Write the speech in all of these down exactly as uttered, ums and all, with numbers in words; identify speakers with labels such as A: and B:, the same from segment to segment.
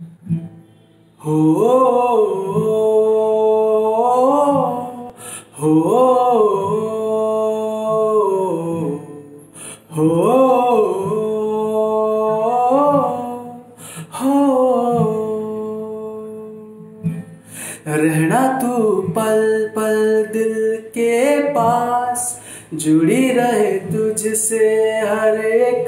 A: हो हो हो हो रहना तू पल पल दिल के पास, जुड़ी रहे तुझसे हर एक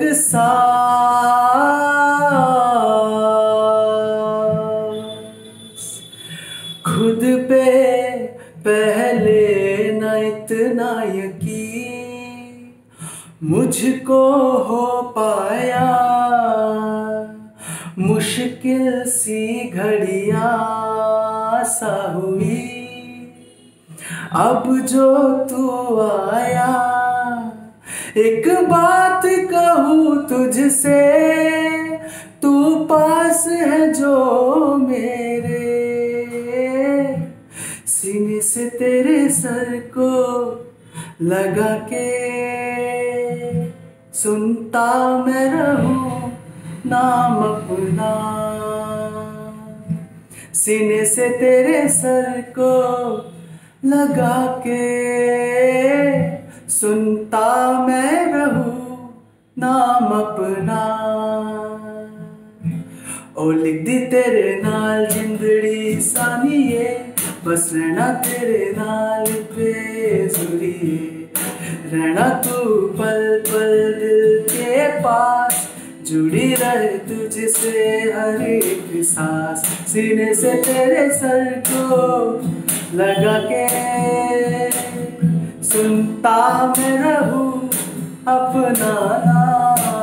A: सांस। खुद पे पहले न इतना यकीन मुझको हो पाया, मुश्किल सी घड़ियां सा हुई अब जो तू आया। एक बात कहूँ तुझसे, तू पास है जो मेरे, सीने से तेरे सर को लगा के सुनता मैं रहूं नाम अपना। सीने से तेरे सर को लगा के सुनता मैं रहूं नाम अपना। ओ लिख दी तेरे नाल जिंदड़ी सानिए, बस रहना तेरे नाल बेसुरिए। रहना तू पल पल दिल के पास, जुड़ी रहे तुझसे हर एक सांस। सीने से तेरे सर को लगा के सुनता मैं रहूं अपना नाम।